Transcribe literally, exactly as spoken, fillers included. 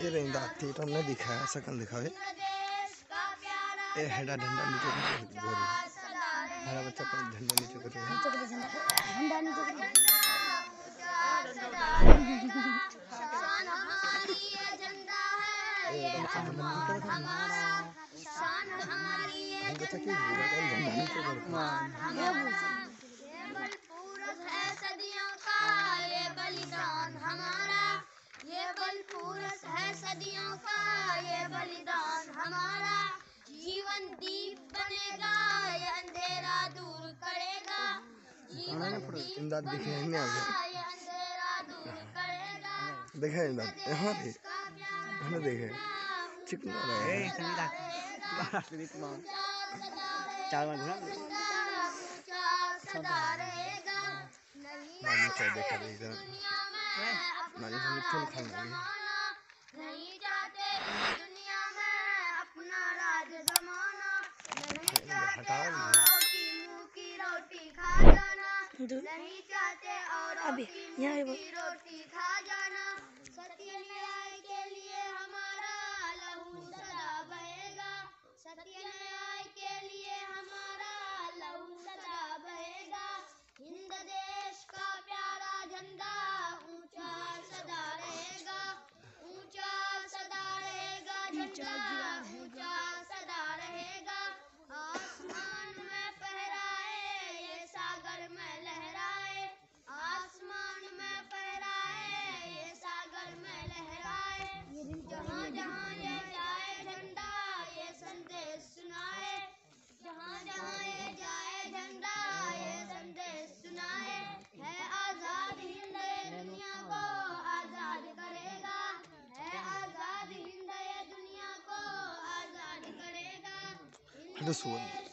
ये रहता थी तो हमने दिखाया शकल दिखावे ए हेडा झंडा नीचे नीचे बोरी हरा बच्चा पर झंडा नीचे कर रहा है झंडा नीचे कर शान हमारी ये झंडा है ये अरमान हमारा शान हमारी ये झंडा है ये अरमान हमारा ये बलपूरस है सदियों का ये बलिदान हमारा ये बलपूरस है सदियों का ये बलिदान हमारा जीवन दीप बनेगा ये अंधेरा दूर करेगा जीवन दीप इमदाद दिखे नहीं आ गया ये अंधेरा दूर करेगा देखे इमदाद यहाँ पे हमने देखे चिकना रहा है संगीता चार बार घुमा सदा रहेगा मानी से देखा देखा मानी से मिथुन खाना नहीं चाहते दुनिया में अपना राज जमाना नहीं चाहते औरों की मुंह की रोटी खा जाना नहीं चाहते औरों की मुंह की रोटी खा जाना सत्य न्याय के लिए हमारा लहू सदा बहेगा सत्य न्याय के लिए हमारा लहू सदा बहेगा हिंद देश का प्यारा झंडा ऊंचा सदा रहेगा ऊंचा सदा रहेगा झंडा ऊंचा सदा रहेगा आसमान में फहराए ये सागर में लहराए आसमान में फहराए ये सागर में लहराए जहाँ जहाँ ये जाए झंडा ये संदेश सुनाए जहाँ जहाँ ये जाए झंडा ये संदेश सुनाए है आजाद हिंद ये दुनिया को आजाद करेगा है आजाद हिंद ये दुनिया को आजाद करेगा This one.